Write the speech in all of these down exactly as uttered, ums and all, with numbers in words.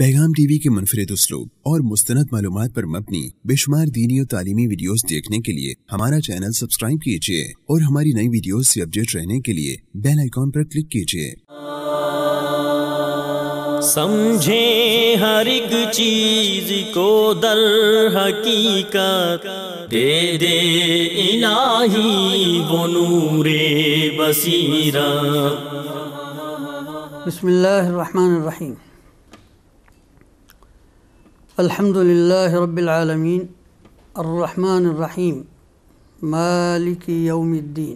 پیغام T V کے منفرد اسلوب اور مستند معلومات پر مبنی بے شمار دینی اور تعلیمی ویڈیوز دیکھنے کے لیے ہمارا چینل سبسکرائب کیجیے اور ہماری نئی ویڈیوز سے اپڈیٹ رہنے کے لیے بیل آئیکن پر کلک کیجیے۔ سمجھیں ہر ایک چیز کو در حقیقت، دے دے الہی وہ نور بصیرت۔ بسم اللہ الرحمن الرحیم۔ الحمد للہ رب العالمین الرحمن الرحیم مالک یوم الدین،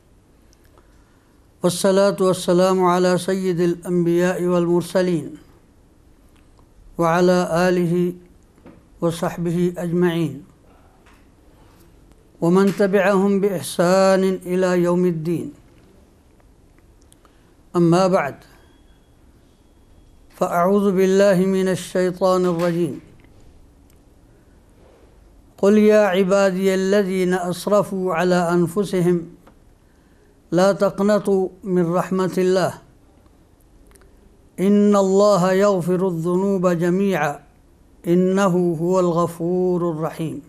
والصلاة والسلام علی سید الانبیاء والمرسلین وعلی آلہ وصحبہ اجمعین ومن تبعہم بإحسان الی یوم الدین، اما بعد فاعوذ باللہ من الشیطان الرجیم۔ قل یا عبادی الذین اسرفوا علی انفسہم لا تقنطوا من رحمت اللہ ان اللہ یغفر الذنوب جمیعا انہ هو الغفور الرحیم۔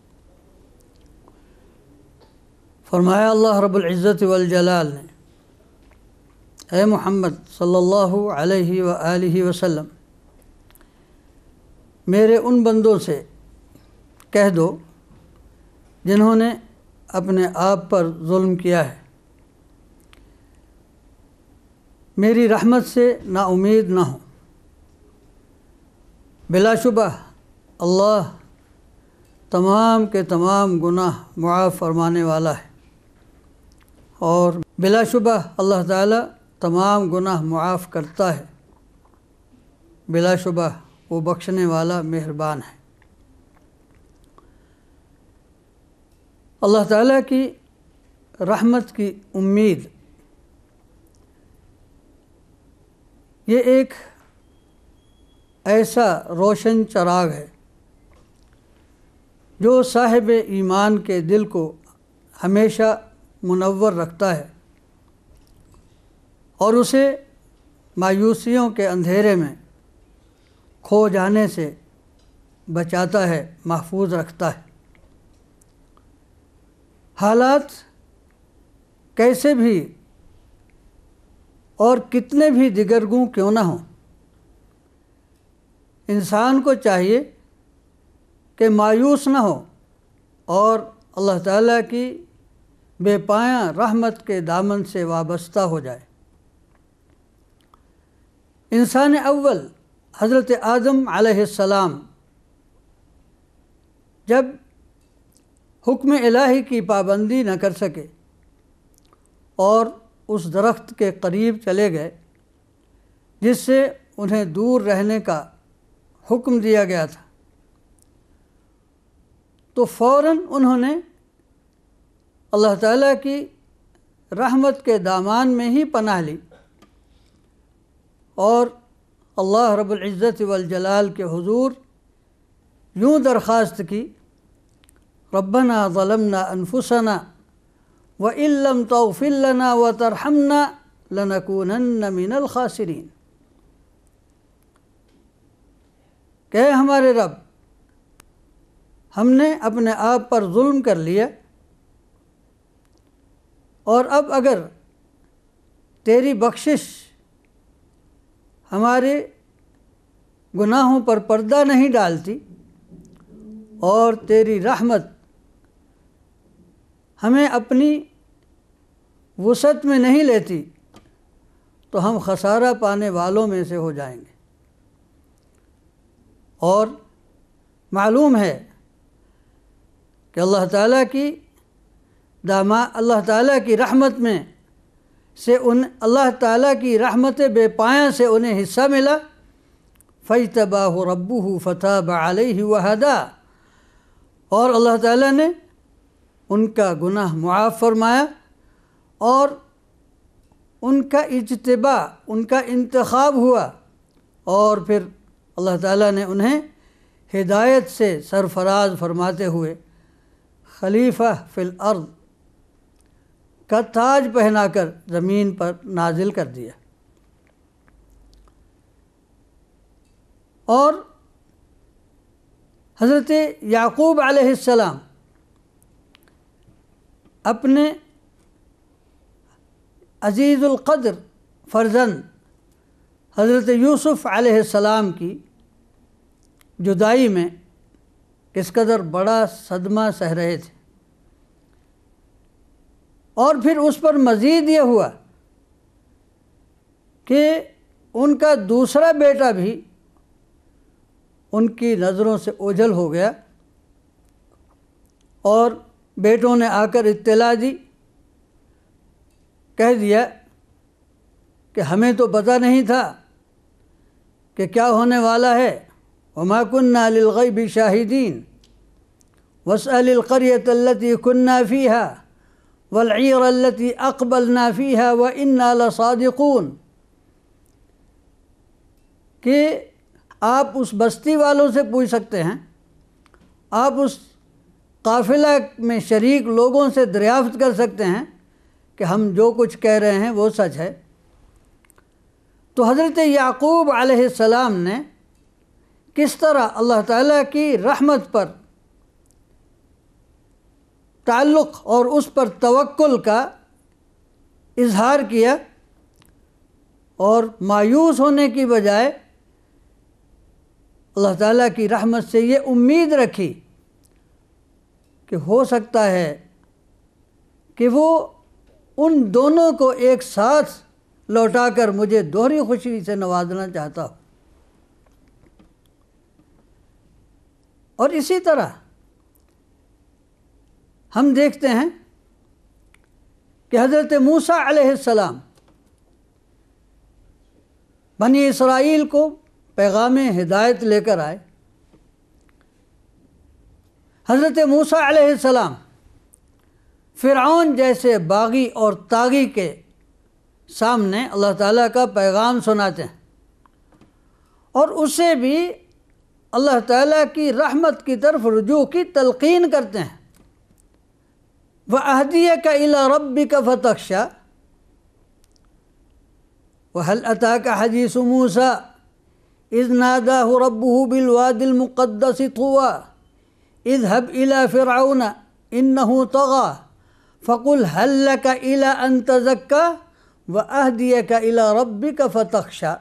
فرمایا اللہ رب العزت والجلال نے، اے محمد صلی اللہ علیہ وآلہ وسلم، میرے ان بندوں سے کہہ دو جنہوں نے اپنے آپ پر ظلم کیا ہے، میری رحمت سے نا امید نہ ہو۔ بلا شبہ اللہ تمام کے تمام گناہ معاف فرمانے والا ہے، اور بلا شبہ اللہ تعالی تمام گناہ معاف کرتا ہے، بلا شبہ وہ بخشنے والا مہربان ہے۔ اللہ تعالیٰ کی رحمت کی امید یہ ایک ایسا روشن چراغ ہے جو صاحب ایمان کے دل کو ہمیشہ منور رکھتا ہے اور اسے مایوسیوں کے اندھیرے میں کھو جانے سے بچاتا ہے، محفوظ رکھتا ہے۔ حالات کیسے بھی اور کتنے بھی دگرگوں کیوں نہ ہوں، انسان کو چاہیے کہ مایوس نہ ہو اور اللہ تعالیٰ کی بے پایاں رحمت کے دامن سے وابستہ ہو جائے۔ انسان اول حضرت آدم علیہ السلام جب حکم الہی کی پابندی نہ کر سکے اور اس درخت کے قریب چلے گئے جس سے انہیں دور رہنے کا حکم دیا گیا تھا، تو فوراً انہوں نے اللہ تعالیٰ کی رحمت کے دامان میں ہی پناہ لی اور اللہ رب العزت والجلال کے حضور یوں درخواست کی، ربنا ظلمنا انفسنا وَإِن لَّمْ تَغْفِرْ لَنَا وَتَرْحَمْنَا لَنَكُونَنَّ مِنَ الْخَاسِرِينَ۔ کہ اے ہمارے رب، ہم نے اپنے آپ پر ظلم کر لیا، اور اب اگر تیری بخشش ہمارے گناہوں پر پردہ نہیں ڈالتی اور تیری رحمت ہمیں اپنی وسعت میں نہیں لیتی، تو ہم خسارہ پانے والوں میں سے ہو جائیں گے۔ اور معلوم ہے کہ اللہ تعالیٰ کی داما اللہ تعالیٰ کی رحمت میں سے ان اللہ تعالیٰ کی رحمت بے پایاں سے انہیں حصہ ملا، فَاجْتَبَاهُ رَبُّهُ فَتَابَ عَلَيْهِ وَهَدَىٰ، اور اللہ تعالیٰ نے ان کا گناہ معاف فرمایا اور ان کا اجتباء، ان کا انتخاب ہوا، اور پھر اللہ تعالیٰ نے انہیں ہدایت سے سرفراز فرماتے ہوئے خلیفہ فی الارض کا تاج پہنا کر زمین پر نازل کر دیا۔ اور حضرت یعقوب علیہ السلام اپنے عزیز القدر فرزند حضرت یوسف علیہ السلام کی جدائی میں کس قدر بڑا صدمہ سہ رہے تھے، اور پھر اس پر مزید یہ ہوا کہ ان کا دوسرا بیٹا بھی ان کی نظروں سے اوجھل ہو گیا، اور بیٹوں نے آ کر اطلاع دی، کہہ دیا کہ ہمیں تو پتہ نہیں تھا کہ کیا ہونے والا ہے، وما كنا للغیب شاہدین واسأل القریة التي كنا فيها والعیر التي اقبلنا فيها وإنا لصادقون، کہ آپ اس بستی والوں سے پوچھ سکتے ہیں، آپ اس قافلہ میں شریک لوگوں سے دریافت کر سکتے ہیں کہ ہم جو کچھ کہہ رہے ہیں وہ سچ ہے۔ تو حضرت یعقوب علیہ السلام نے کس طرح اللہ تعالیٰ کی رحمت پر تعلق اور اس پر توکل کا اظہار کیا، اور مایوس ہونے کی بجائے اللہ تعالیٰ کی رحمت سے یہ امید رکھی کہ ہو سکتا ہے کہ وہ ان دونوں کو ایک ساتھ لوٹا کر مجھے دوہری خوشی سے نوازنا چاہتا ہو۔ اور اسی طرح ہم دیکھتے ہیں کہ حضرت موسیٰ علیہ السلام بنی اسرائیل کو پیغام ہدایت لے کر آئے۔ حضرت موسیٰ علیہ السلام فرعون جیسے باغی اور طاغی کے سامنے اللہ تعالیٰ کا پیغام سناتے ہیں، اور اسے بھی اللہ تعالیٰ کی رحمت کی طرف رجوع کی تلقین کرتے ہیں۔ وَأَهْدِيَكَ إِلَىٰ رَبِّكَ فَتَخْشَىٰ وَهَلْ أَتَاكَ حَدِيثُ مُوسَىٰ إِذْ نَادَاهُ رَبُّهُ بِالْوَادِ الْمُقَدَّسِ طُوًى اذْهَبْ إِلَىٰ فِرْعَوْنَ إِنَّهُ طَغَىٰ فَقُلْ هَلْ لَكَ إِلَىٰ أَن تَزَكَّىٰ وَأَهْدِيَكَ إِلَىٰ رَبِّكَ فَتَخْشَىٰ،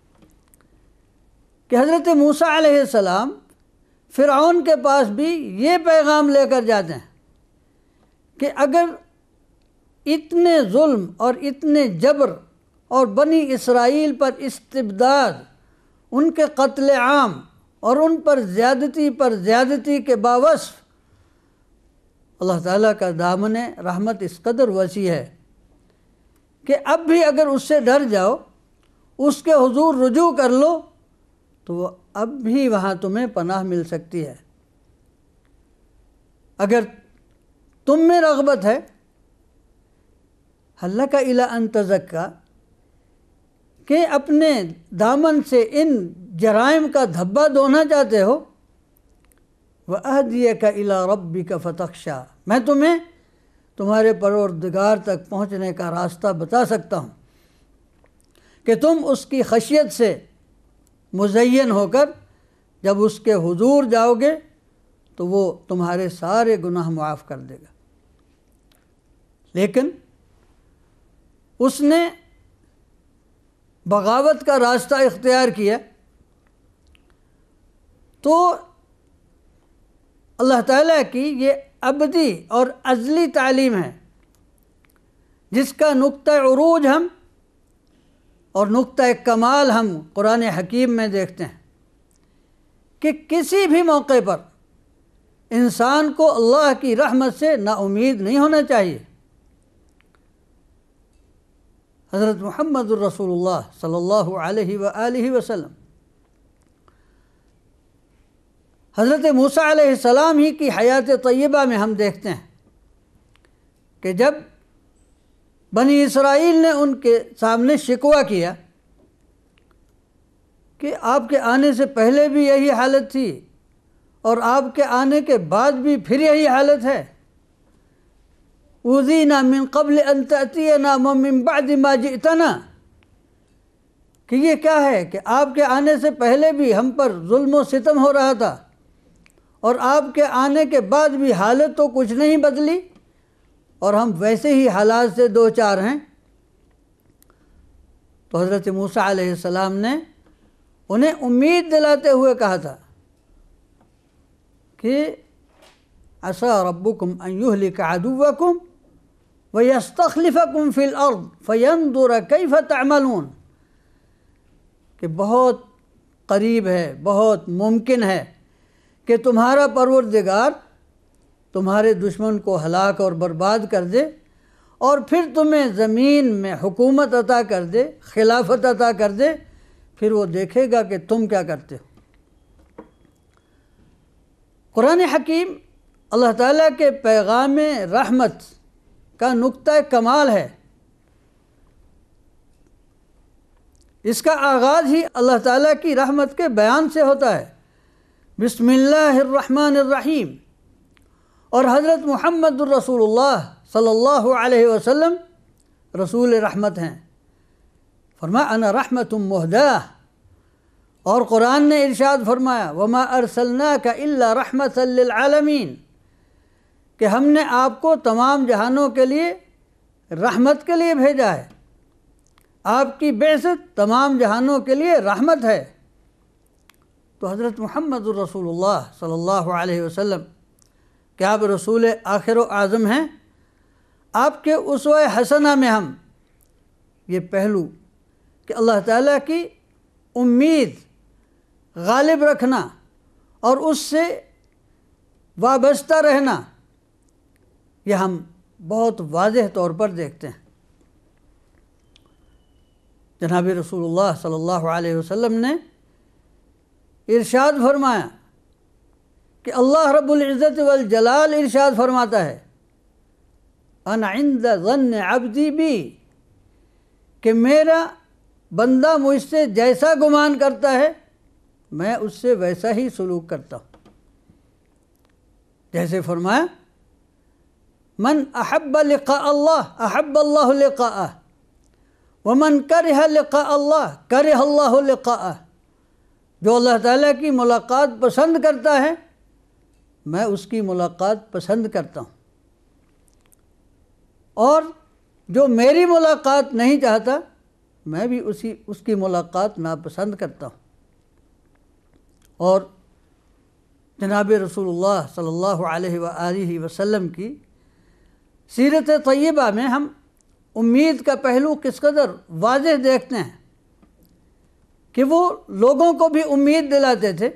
کہ حضرت موسیٰ علیہ السلام فرعون کے پاس بھی یہ پیغام لے کر جاتے ہیں کہ اگر اتنے ظلم اور اتنے جبر اور بنی اسرائیل پر استبداد، ان کے قتل عام اور ان پر زیادتی پر زیادتی کے باوصف اللہ تعالیٰ کا دامن رحمت اس قدر وسیع ہے کہ اب بھی اگر اس سے ڈر جاؤ، اس کے حضور رجوع کر لو، تو وہ اب بھی وہاں تمہیں پناہ مل سکتی ہے۔ اگر تم میں رغبت ہے، حَلَّ لَكَ إِلَىٰ أَن تَزَكَّىٰ، کہ اپنے دامن سے ان جرائم کا دھبا دھونا چاہتے ہو، وَأَهْدِيَكَ إِلَىٰ رَبِّكَ فَتَخْشَىٰ، میں تمہیں تمہارے پروردگار تک پہنچنے کا راستہ بتا سکتا ہوں کہ تم اس کی خشیت سے مزین ہو کر جب اس کے حضور جاؤ گے تو وہ تمہارے سارے گناہ معاف کر دے گا۔ لیکن اس نے بغاوت کا راستہ اختیار کیا، تو اللہ تعالیٰ کی یہ ابدی اور ازلی تعلیم ہے جس کا نقطہ عروج ہم اور نقطہ کمال ہم قرآن حکیم میں دیکھتے ہیں کہ کسی بھی موقع پر انسان کو اللہ کی رحمت سے نا امید نہیں ہونا چاہیے۔ حضرت محمد الرسول اللہ صلی اللہ علیہ وآلہ وسلم حضرت موسیٰ علیہ السلام ہی کی حیات طیبہ میں ہم دیکھتے ہیں کہ جب بنی اسرائیل نے ان کے سامنے شکوہ کیا کہ آپ کے آنے سے پہلے بھی یہی حالت تھی اور آپ کے آنے کے بعد بھی پھر یہی حالت ہے، اوذینا من قبل ان تأتینا ومن بعد ما جئتنا، کہ یہ کیا ہے کہ آپ کے آنے سے پہلے بھی ہم پر ظلم و ستم ہو رہا تھا اور آپ کے آنے کے بعد بھی حالت تو کچھ نہیں بدلی اور ہم ویسے ہی حالات سے دو چار ہیں۔ تو حضرت موسیٰ علیہ السلام نے انہیں امید دلاتے ہوئے کہا تھا کہ عسیٰ ربکم ان یہلک عدوکم ویستخلفکم فی الارض فینظر کیف تعملون، کہ بہت قریب ہے، بہت ممکن ہے کہ تمہارا پروردگار تمہارے دشمن کو ہلاک اور برباد کر دے اور پھر تمہیں زمین میں حکومت عطا کر دے، خلافت عطا کر دے، پھر وہ دیکھے گا کہ تم کیا کرتے ہو۔ قرآن حکیم اللہ تعالیٰ کے پیغام رحمت کا نقطہ کمال ہے۔ اس کا آغاز ہی اللہ تعالیٰ کی رحمت کے بیان سے ہوتا ہے، بسم اللہ الرحمن الرحیم، اور حضرت محمد الرسول اللہ صلی اللہ علیہ وسلم رسول رحمت ہیں۔ فرمایا انا رحمت مہداہ، اور قرآن نے ارشاد فرمایا وما ارسلناک الا رحمۃ للعالمین، کہ ہم نے آپ کو تمام جہانوں کے لیے رحمت کے لیے بھیجا ہے۔ آپ کی بعثت تمام جہانوں کے لیے رحمت ہے۔ تو حضرت محمد الرسول اللہ صلی اللہ علیہ وسلم کہ آپ رسول آخر و اعظم ہیں، آپ کے اسوہ حسنہ میں ہم یہ پہلو کہ اللہ تعالیٰ کی امید غالب رکھنا اور اس سے وابستہ رہنا، یہ ہم بہت واضح طور پر دیکھتے ہیں۔ جناب رسول اللہ صلی اللہ علیہ وسلم نے ارشاد فرمایا کہ اللہ رب العزت والجلال ارشاد فرماتا ہے انا عند ظن عبدی بی، کہ میرا بندہ مجھ سے جیسا گمان کرتا ہے میں اس سے ویسا ہی سلوک کرتا ہوں۔ جیسے فرمایا من احب لقاء اللہ احب اللہ لقاءہ ومن کرہ لقاء اللہ کرہ اللہ لقاءہ، جو اللہ تعالیٰ کی ملاقات پسند کرتا ہے میں اس کی ملاقات پسند کرتا ہوں، اور جو میری ملاقات نہیں چاہتا میں بھی اسی اس کی ملاقات ناپسند کرتا ہوں۔ اور جناب رسول اللہ صلی اللہ علیہ وآلہ وسلم کی سیرت طیبہ میں ہم امید کا پہلو کس قدر واضح دیکھتے ہیں کہ وہ لوگوں کو بھی امید دلاتے تھے،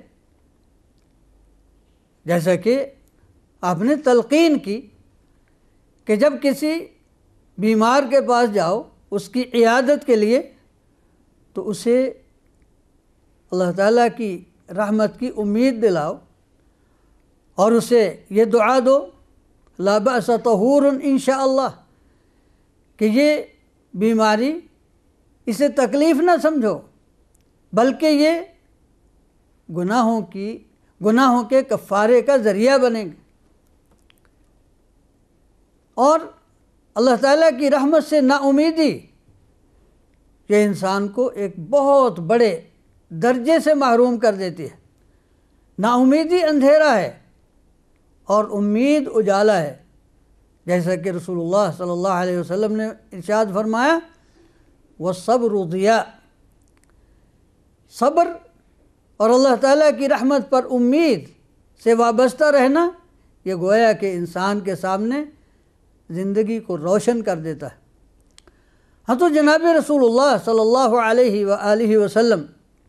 جیسا کہ آپ نے تلقین کی کہ جب کسی بیمار کے پاس جاؤ اس کی عیادت کے لیے تو اسے اللہ تعالیٰ کی رحمت کی امید دلاؤ اور اسے یہ دعا دو لا بأس طہور انشاءاللہ، کہ یہ بیماری اسے تکلیف نہ سمجھو بلکہ یہ گناہوں کی گناہوں کے کفارے کا ذریعہ بنے گا۔ اور اللہ تعالیٰ کی رحمت سے نا امیدی یہ انسان کو ایک بہت بڑے درجے سے محروم کر دیتی ہے۔ نا امیدی اندھیرا ہے اور امید اجالا ہے، جیسا کہ رسول اللہ صلی اللہ علیہ وسلم نے ارشاد فرمایا والصبر ضیاء، صبر اور اللہ تعالیٰ کی رحمت پر امید سے وابستہ رہنا یہ گویا کہ انسان کے سامنے زندگی کو روشن کر دیتا ہے۔ ہاں تو جناب رسول اللہ صلی اللہ علیہ وآلہ وسلم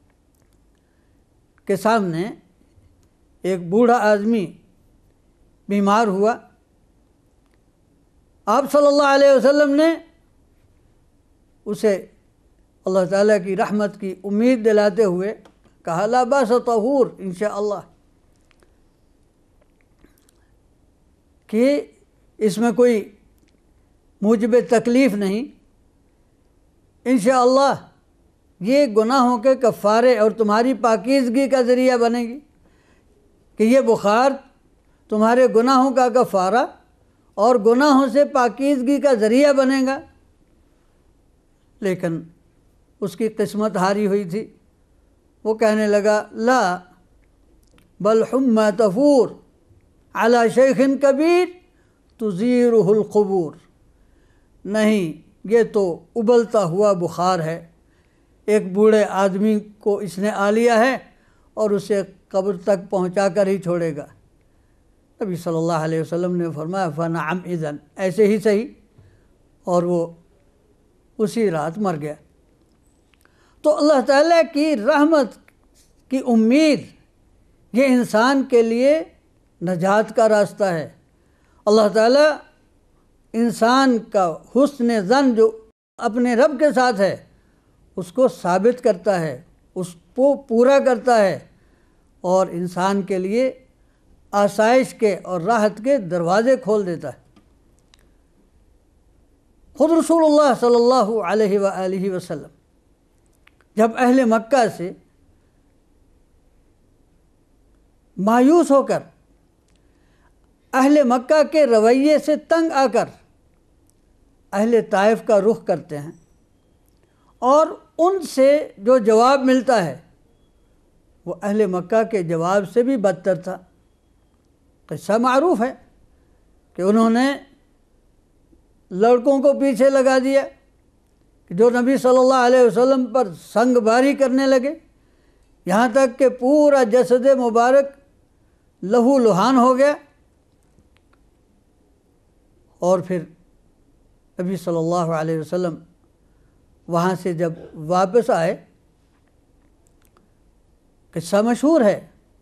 کے سامنے ایک بوڑھا آدمی بیمار ہوا، آپ صلی اللہ علیہ وسلم نے اسے اللہ تعالیٰ کی رحمت کی امید دلاتے ہوئے کہا لا باس طہور انشاءاللہ، کہ اس میں کوئی موجب تکلیف نہیں، انشاءاللہ یہ گناہوں کے کفارے اور تمہاری پاکیزگی کا ذریعہ بنے گی، کہ یہ بخار تمہارے گناہوں کا کفارہ اور گناہوں سے پاکیزگی کا ذریعہ بنے گا۔ لیکن اس کی قسمت ہاری ہوئی تھی، وہ کہنے لگا لا بل حمى تفور علی شیخ کبیر تزیرہ القبور، نہیں یہ تو ابلتا ہوا بخار ہے، ایک بوڑھے آدمی کو اس نے آ لیا ہے اور اسے قبر تک پہنچا کر ہی چھوڑے گا۔ نبی صلی اللہ علیہ وسلم نے فرمایا فنعم اذن، ایسے ہی صحیح، اور وہ اسی رات مر گیا۔ تو اللہ تعالیٰ کی رحمت کی امید یہ انسان کے لیے نجات کا راستہ ہے۔ اللہ تعالیٰ انسان کا حسن ظن جو اپنے رب کے ساتھ ہے اس کو ثابت کرتا ہے، اس کو پورا کرتا ہے، اور انسان کے لیے آسائش کے اور راحت کے دروازے کھول دیتا ہے۔ خود رسول اللہ صلی اللہ علیہ وآلہ وسلم جب اہل مکہ سے مایوس ہو کر، اہل مکہ کے رویے سے تنگ آ کر اہل طائف کا رخ کرتے ہیں، اور ان سے جو جواب ملتا ہے وہ اہل مکہ کے جواب سے بھی بدتر تھا۔ قصہ معروف ہے کہ انہوں نے لڑکوں کو پیچھے لگا دیا کہ جو نبی صلی اللہ علیہ وسلم پر سنگ باری کرنے لگے، یہاں تک کہ پورا جسد مبارک لہو لہان ہو گیا، اور پھر نبی صلی اللہ علیہ وسلم وہاں سے جب واپس آئے، قصہ مشہور ہے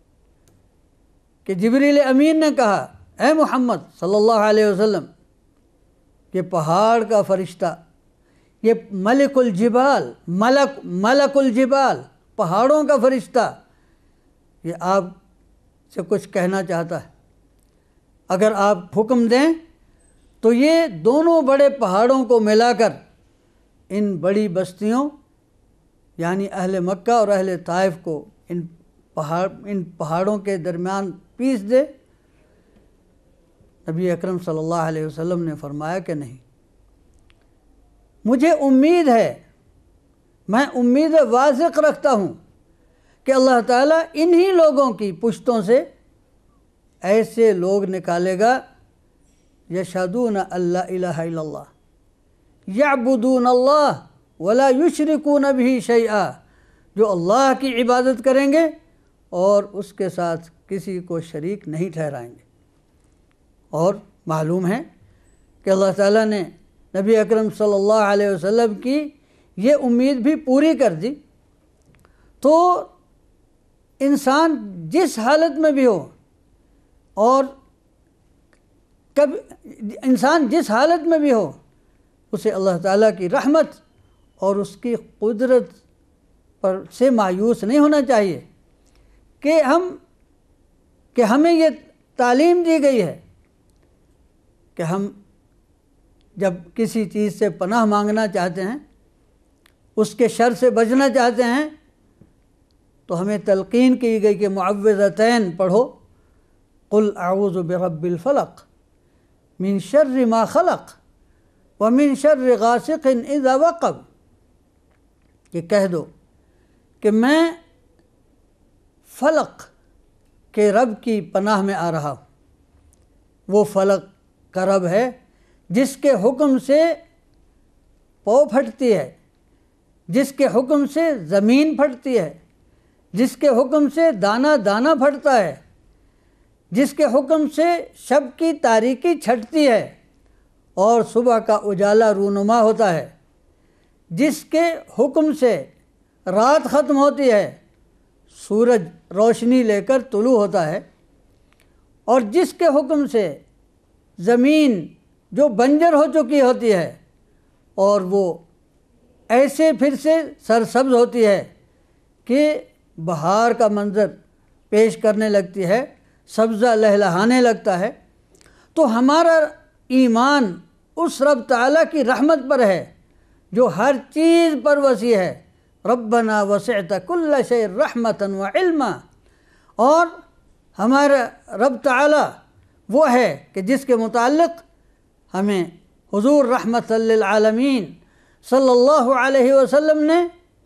کہ جبریل امین نے کہا اے محمد صلی اللہ علیہ وسلم، یہ پہاڑ کا فرشتہ، یہ ملک الجبال، ملک ملک الجبال، پہاڑوں کا فرشتہ، یہ آپ سے کچھ کہنا چاہتا ہے، اگر آپ حکم دیں تو یہ دونوں بڑے پہاڑوں کو ملا کر ان بڑی بستیوں یعنی اہل مکہ اور اہل طائف کو ان پہاڑ ان پہاڑوں کے درمیان پیس دے۔ نبی اکرم صلی اللہ علیہ وسلم نے فرمایا کہ نہیں، مجھے امید ہے، میں امید واثق رکھتا ہوں کہ اللہ تعالیٰ انہی لوگوں کی پشتوں سے ایسے لوگ نکالے گا یشہدون اللہ الہ الا اللہ یعبدون اللہ ولا یشرکون بہ شیئا، جو اللہ کی عبادت کریں گے اور اس کے ساتھ کسی کو شریک نہیں ٹھہرائیں گے۔ اور معلوم ہے کہ اللہ تعالیٰ نے نبی اکرم صلی اللہ علیہ وسلم کی یہ امید بھی پوری کر دی۔ تو انسان جس حالت میں بھی ہو، اور کب انسان جس حالت میں بھی ہو، اسے اللہ تعالیٰ کی رحمت اور اس کی قدرت پر سے مایوس نہیں ہونا چاہیے کہ ہم کہ ہمیں یہ تعلیم دی گئی ہے کہ ہم جب کسی چیز سے پناہ مانگنا چاہتے ہیں، اس کے شر سے بچنا چاہتے ہیں، تو ہمیں تلقین کی گئی کہ معوذتین پڑھو، قل اعوذ برب الفلق من شر ما خلق ومن شر غاسق اذا وقب، یہ کہہ دو کہ میں فلق کے رب کی پناہ میں آ رہا ہوں۔ وہ فلق کا رب ہے جس کے حکم سے پو پھٹتی ہے، جس کے حکم سے زمین پھٹتی ہے، جس کے حکم سے دانہ دانہ پھٹتا ہے، جس کے حکم سے شب کی تاریکی چھٹتی ہے اور صبح کا اجالا رونما ہوتا ہے، جس کے حکم سے رات ختم ہوتی ہے، سورج روشنی لے کر طلوع ہوتا ہے، اور جس کے حکم سے زمین جو بنجر ہو چکی ہوتی ہے اور وہ ایسے پھر سے سرسبز ہوتی ہے کہ بہار کا منظر پیش کرنے لگتی ہے، سبزہ لہلہانے لگتا ہے۔ تو ہمارا ایمان اس رب تعالیٰ کی رحمت پر ہے جو ہر چیز پر وسیع ہے، ربنا وسعت کل شیء رحمتا وعلما، اور ہمارا رب تعالیٰ وہ ہے کہ جس کے متعلق ہمیں حضور رحمت للعالمین صلی اللہ علیہ وسلم نے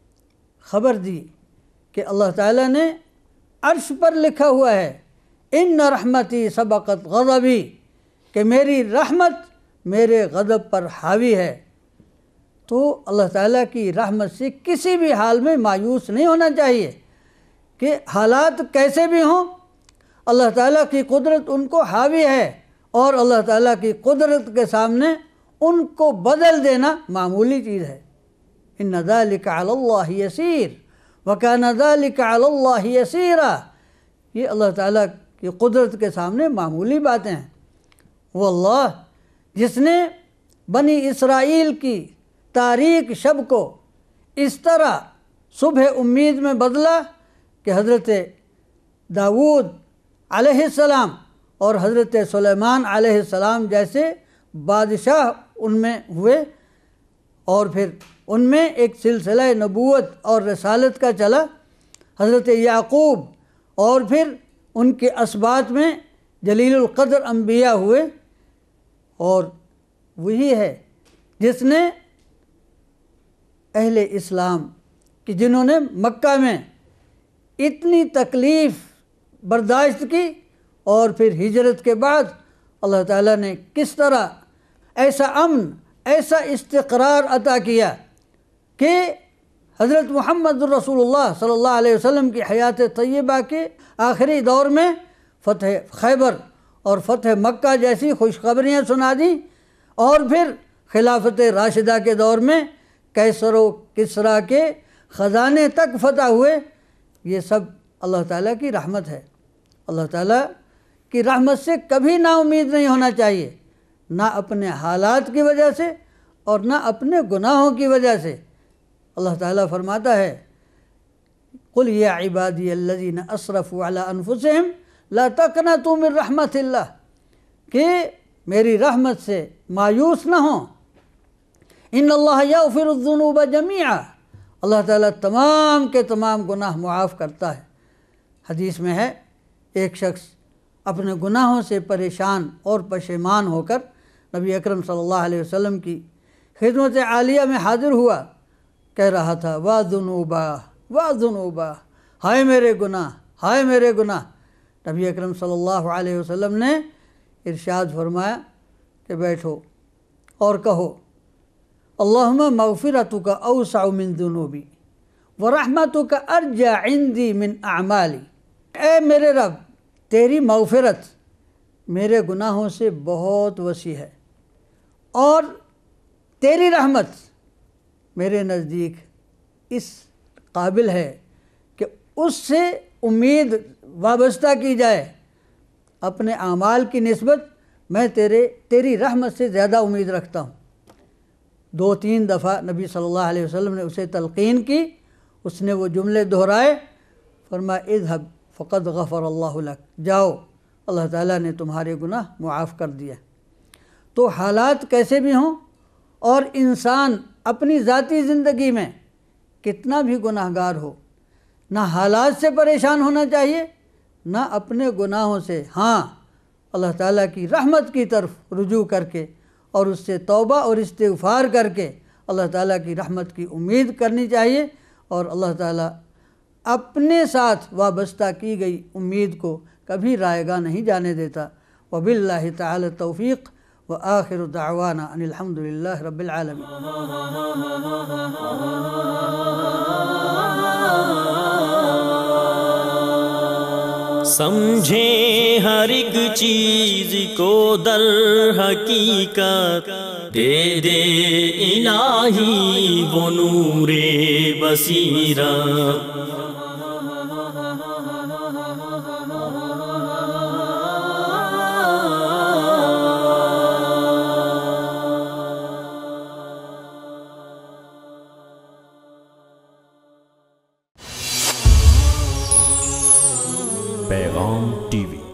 خبر دی کہ اللہ تعالیٰ نے عرش پر لکھا ہوا ہے ان رحمتی سبقت غضبی، کہ میری رحمت میرے غضب پر حاوی ہے۔ تو اللہ تعالیٰ کی رحمت سے کسی بھی حال میں مایوس نہیں ہونا چاہیے، کہ حالات کیسے بھی ہوں اللہ تعالیٰ کی قدرت ان کو حاوی ہے، اور اللہ تعالیٰ کی قدرت کے سامنے ان کو بدل دینا معمولی چیز ہے۔ ان ذالک علی اللہ یسیر وکان ذالک علی اللہ یسیرا، یہ اللہ تعالیٰ کی قدرت کے سامنے معمولی باتیں ہیں۔ وہ اللہ جس نے بنی اسرائیل کی تاریک شب کو اس طرح صبح امید میں بدلا کہ حضرت داود علیہ السلام اور حضرت سلیمان علیہ السلام جیسے بادشاہ ان میں ہوئے، اور پھر ان میں ایک سلسلہ نبوت اور رسالت کا چلا، حضرت یعقوب اور پھر ان کے اسباط میں جلیل القدر انبیاء ہوئے، اور وہی ہے جس نے اہل اسلام کہ جنہوں نے مکہ میں اتنی تکلیف برداشت کی، اور پھر ہجرت کے بعد اللہ تعالیٰ نے کس طرح ایسا امن ایسا استقرار عطا کیا کہ حضرت محمد الرسول اللہ صلی اللہ علیہ وسلم کی حیات طیبہ کے آخری دور میں فتح خیبر اور فتح مکہ جیسی خوشخبریاں سنا دیں، اور پھر خلافت راشدہ کے دور میں کیسر و کسریٰ کے خزانے تک فتح ہوئے۔ یہ سب اللہ تعالیٰ کی رحمت ہے۔ اللہ تعالیٰ کی رحمت سے کبھی نا امید نہیں ہونا چاہیے، نہ اپنے حالات کی وجہ سے اور نہ اپنے گناہوں کی وجہ سے۔ اللہ تعالیٰ فرماتا ہے قل یا عبادی الذین اسرفوا علی انفسہم لا تقنطوا من رحمت اللہ، کہ میری رحمت سے مایوس نہ ہوں۔ ان اللہ یغفر الذنوب جمیعا، اللہ تعالیٰ تمام کے تمام گناہ معاف کرتا ہے۔ حدیث میں ہے ایک شخص اپنے گناہوں سے پریشان اور پشیمان ہو کر نبی اکرم صلی اللہ علیہ وسلم کی خدمت عالیہ میں حاضر ہوا، کہہ رہا تھا وا ذنوبا وا ذنوبا، ہائے میرے گناہ ہائے میرے گناہ۔ نبی اکرم صلی اللہ علیہ وسلم نے ارشاد فرمایا کہ بیٹھو اور کہو اللہم مغفرتک اوسع من ذنوبی ورحمتک ارجع عندی من اعمالی، اے میرے رب تیری مغفرت میرے گناہوں سے بہت وسیع ہے، اور تیری رحمت میرے نزدیک اس قابل ہے کہ اس سے امید وابستہ کی جائے۔ اپنے اعمال کی نسبت میں تیرے تیری رحمت سے زیادہ امید رکھتا ہوں۔ دو تین دفعہ نبی صلی اللہ علیہ وسلم نے اسے تلقین کی، اس نے وہ جملے دہرائے، فرمایا اذهب فقد غفر اللہ لک، جاؤ اللہ تعالیٰ نے تمہارے گناہ معاف کر دیا۔ تو حالات کیسے بھی ہوں، اور انسان اپنی ذاتی زندگی میں کتنا بھی گناہ گار ہو، نہ حالات سے پریشان ہونا چاہیے نہ اپنے گناہوں سے، ہاں اللہ تعالیٰ کی رحمت کی طرف رجوع کر کے اور اس سے توبہ اور استغفار کر کے اللہ تعالیٰ کی رحمت کی امید کرنی چاہیے، اور اللہ تعالیٰ اپنے ساتھ وابستہ کی گئی امید کو کبھی رائے گاہ نہیں جانے دیتا۔ وباللہ تعالی التوفیق وآخر دعوانا ان الحمد للہ رب العالمین۔ سمجھیں ہر ایک چیز کو در حقیقت، دے دے الہی وہ نور بصیرت۔ پیغام ٹی وی